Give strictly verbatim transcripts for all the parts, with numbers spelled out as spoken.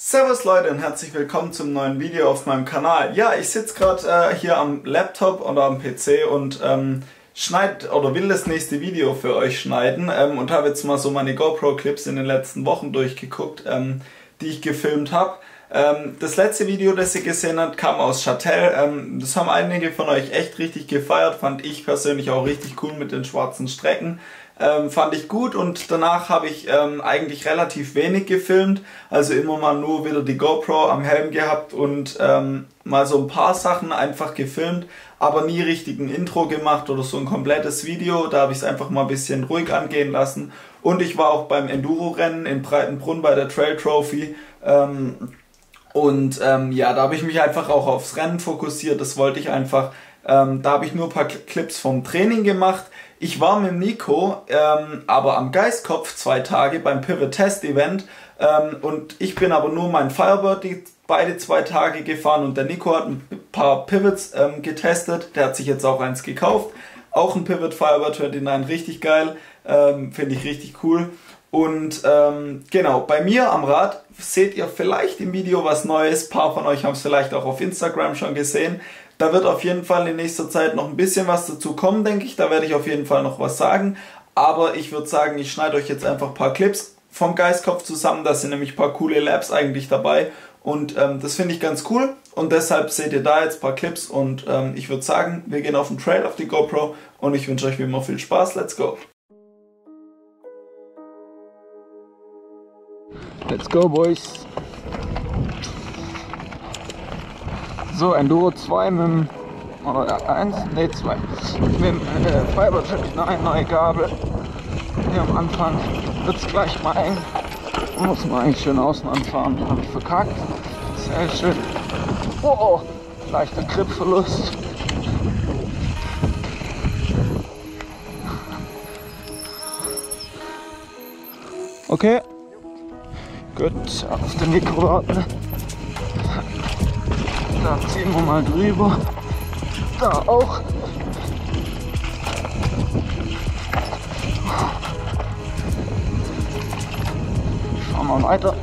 Servus Leute und herzlich willkommen zum neuen Video auf meinem Kanal. Ja, ich sitze gerade äh, hier am Laptop oder am P C und ähm, schneid oder will das nächste Video für euch schneiden ähm, und habe jetzt mal so meine GoPro-Clips in den letzten Wochen durchgeguckt, ähm, die ich gefilmt habe. Ähm, das letzte Video, das ihr gesehen habt, kam aus Châtel. Ähm, das haben einige von euch echt richtig gefeiert, fand ich persönlich auch richtig cool mit den schwarzen Strecken. Ähm, fand ich gut und danach habe ich ähm, eigentlich relativ wenig gefilmt, also immer mal nur wieder die GoPro am Helm gehabt und ähm, mal so ein paar Sachen einfach gefilmt, aber nie richtig ein Intro gemacht oder so ein komplettes Video. Da habe ich es einfach mal ein bisschen ruhig angehen lassen und ich war auch beim Enduro-Rennen in Breitenbrunn bei der Trail Trophy ähm, und ähm, ja, da habe ich mich einfach auch aufs Rennen fokussiert, das wollte ich einfach, ähm, da habe ich nur ein paar Clips vom Training gemacht. Ich war mit Nico, ähm, aber am Geistkopf zwei Tage beim Pivot Test Event ähm, und ich bin aber nur mein Firebird die beide zwei Tage gefahren und der Nico hat ein paar Pivots ähm, getestet, der hat sich jetzt auch eins gekauft, auch ein Pivot Firebird neunundzwanzig, richtig geil, ähm, finde ich richtig cool. Und ähm, genau, bei mir am Rad seht ihr vielleicht im Video was Neues, ein paar von euch haben es vielleicht auch auf Instagram schon gesehen. Da wird auf jeden Fall in nächster Zeit noch ein bisschen was dazu kommen, denke ich. Da werde ich auf jeden Fall noch was sagen. Aber ich würde sagen, ich schneide euch jetzt einfach ein paar Clips vom Geistkopf zusammen. Da sind nämlich ein paar coole Laps eigentlich dabei. Und ähm, das finde ich ganz cool. Und deshalb seht ihr da jetzt ein paar Clips. Und ähm, ich würde sagen, wir gehen auf den Trail auf die GoPro. Und ich wünsche euch wie immer viel Spaß. Let's go! Let's go, boys! So, Enduro zwei mit dem, oder eins, ne zwei, mit dem äh, Firebird neunundvierzig, neue Gabel. Hier am Anfang wird es gleich mal eng. Muss man eigentlich schön außen anfahren, habe ich verkackt. Sehr schön. Oh, leichter Gripverlust. Okay, gut, auf den Nico warten. Da ziehen wir mal drüber. Da auch. Schauen wir weiter.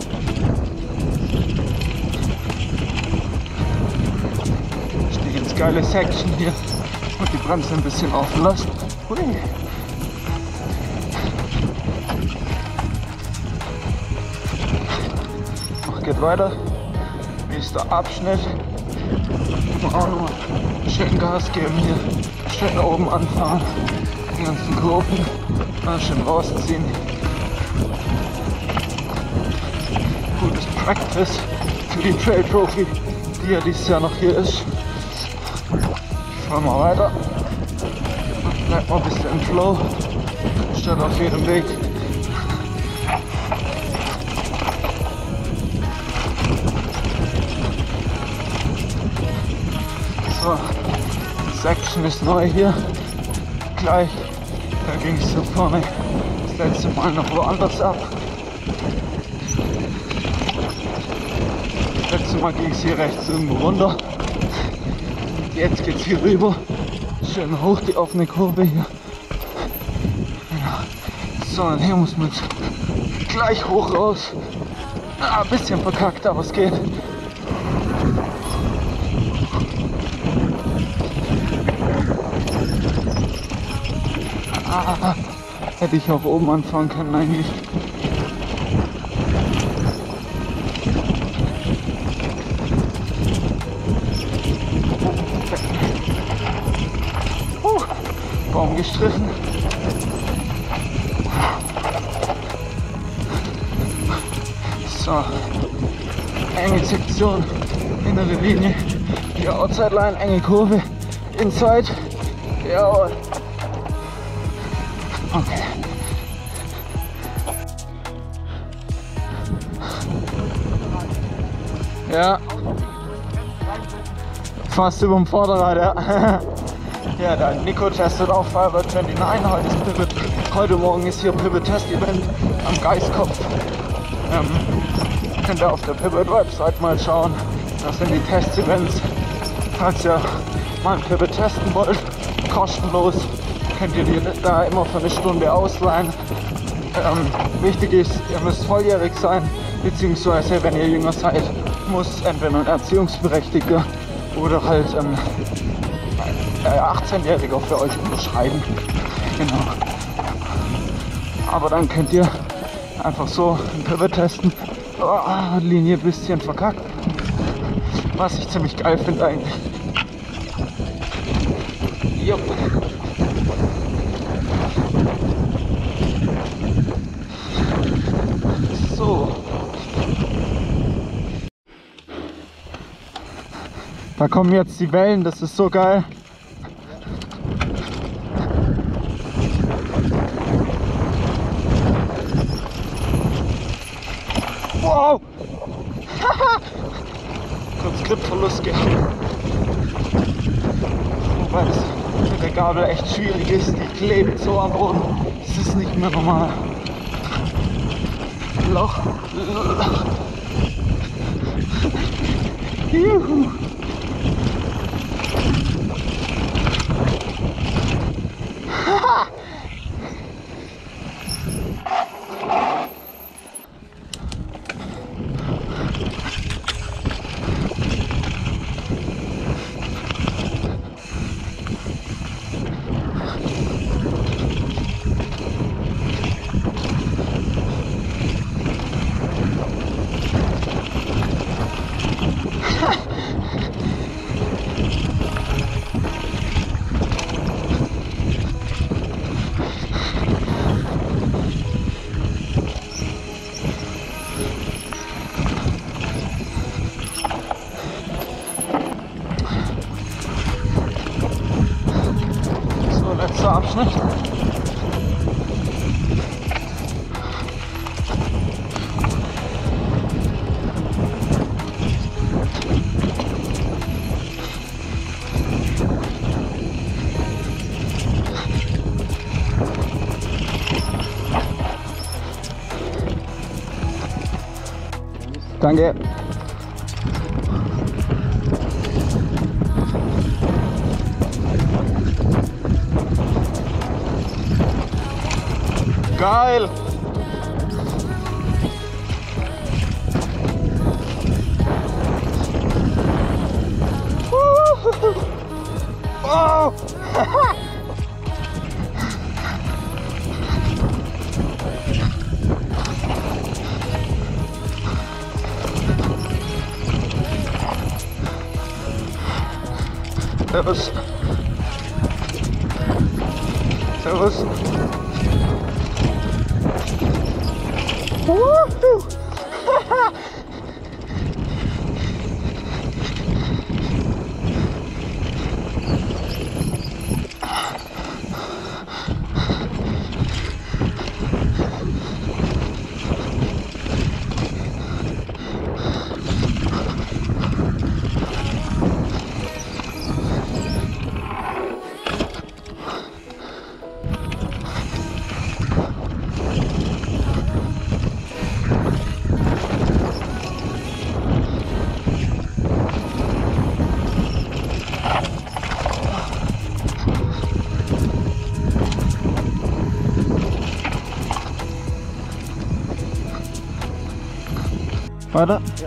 Stehe ins geile Section hier und die Bremse ein bisschen offen lassen. Hui. Noch geht weiter. Nächster Abschnitt. Auch nochmal schön Gas geben hier. Schön oben anfahren. Die ganzen Kurven. Mal schön rausziehen. Gutes Practice für die Trail Trophy, die ja dieses Jahr noch hier ist. Schauen wir weiter. Bleibt mal ein bisschen im Flow. Statt auf jedem Weg. So, die Section ist neu hier, gleich, da ging es so vorne das letzte Mal noch woanders ab. Das letzte Mal ging es hier rechts irgendwo runter, jetzt geht es hier rüber, schön hoch die offene Kurve hier. Ja. So, und hier muss man gleich hoch raus, ah, ein bisschen verkackt, aber es geht. Ah, hätte ich auch oben anfahren können eigentlich. Uh, Baum gestrichen. So, enge Sektion, innere Linie, die Outside Line, enge Kurve, Inside, jawohl. Okay. Ja. Fast über dem Vorderrad, ja. Ja, der Nico testet auch Firebird neunundvierzig. Heute ist Pivot. Heute Morgen ist hier Pivot Test Event am Geistkopf. Ähm, könnt ihr auf der Pivot Website mal schauen. Das sind die Test-Events. Falls ihr mal ein Pivot testen wollt, kostenlos. Könnt ihr die da immer für eine Stunde ausleihen. Ähm, wichtig ist, ihr müsst volljährig sein, beziehungsweise wenn ihr jünger seid, muss entweder ein Erziehungsberechtigter oder halt ähm, ein achtzehnjähriger für euch unterschreiben. Genau. Aber dann könnt ihr einfach so ein Pivot testen. Oh, Linie ein bisschen verkackt. Was ich ziemlich geil finde eigentlich. Jupp. So. Da kommen jetzt die Wellen, das ist so geil. Wow! Kurz Gripverlust gehabt. Wobei das mit der Gabel echt schwierig ist, die klebt so am Boden. Das ist nicht mehr normal. Loch. Loch. Juhu. Letzter Abschnitt. Danke. Geil! Oh! Servus. Servus. Woohoo! Weiter? Ja.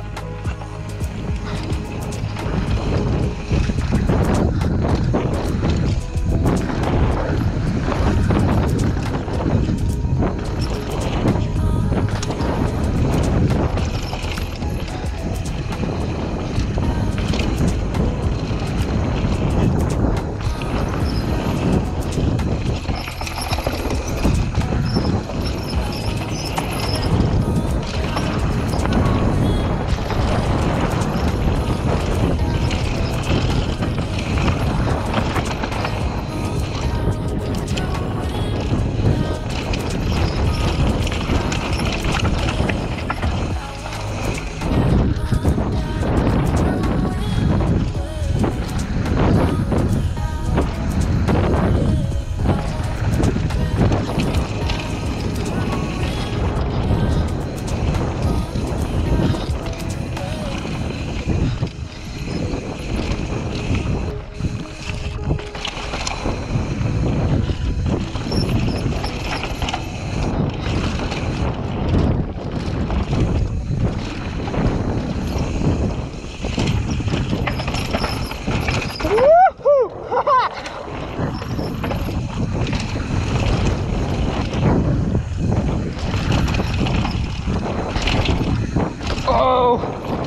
Oh!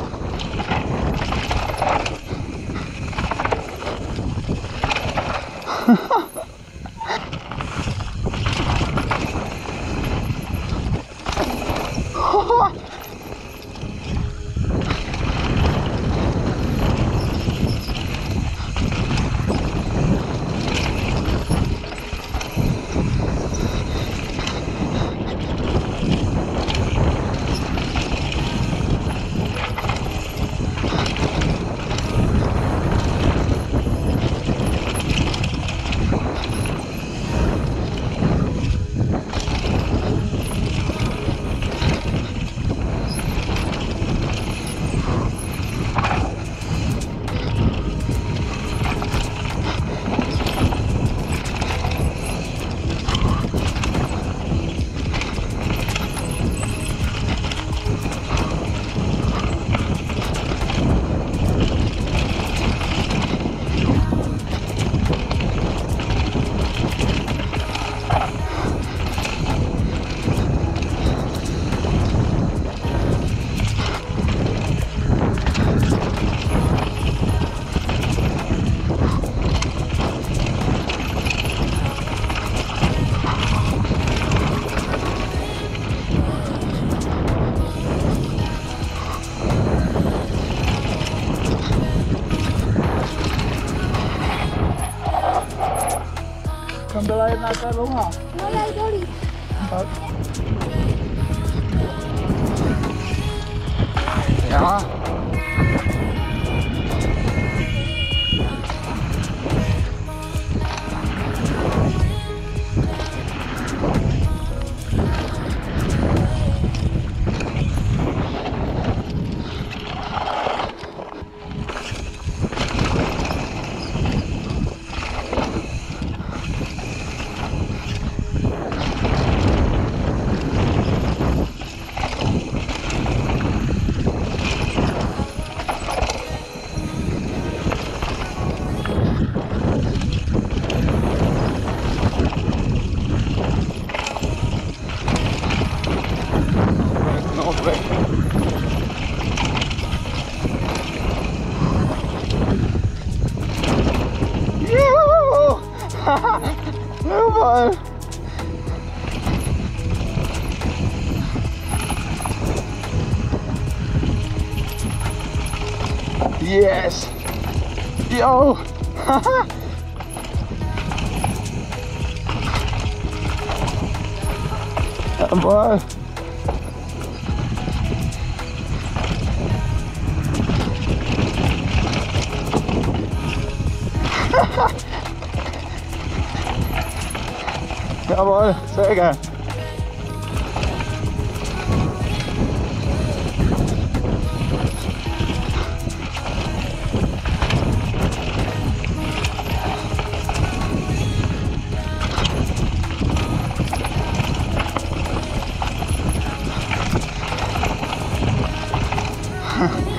Kembali nasa rumah. Mulai dari Ja. No break. Juhu! Jawohl! Yes! Yo! Jawohl! Jawohl, sehr geil. Huh.